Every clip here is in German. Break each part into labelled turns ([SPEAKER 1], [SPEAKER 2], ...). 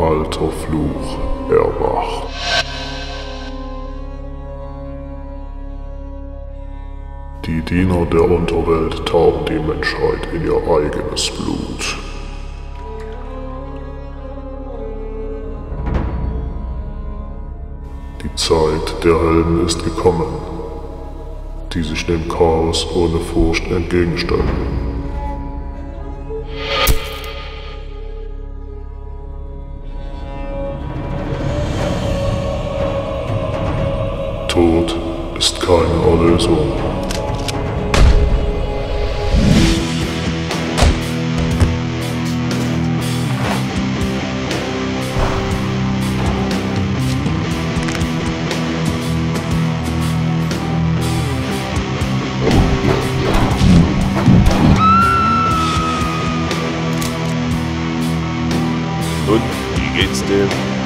[SPEAKER 1] alter Fluch erwacht. Die Diener der Unterwelt tauchen die Menschheit in ihr eigenes Blut. Die Zeit der Helden ist gekommen, die sich dem Chaos ohne Furcht entgegenstellen. Tod ist keine Erlösung.
[SPEAKER 2] Und wie geht's dir?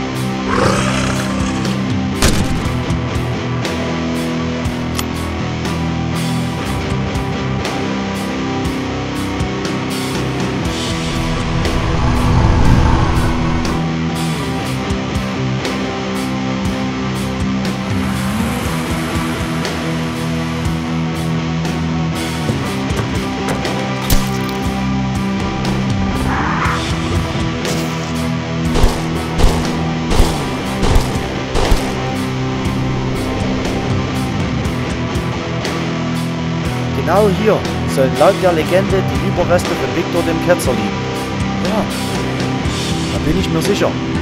[SPEAKER 3] Genau hier sollen laut der Legende die Überreste von Victor dem Ketzer liegen. Ja, da bin ich mir sicher.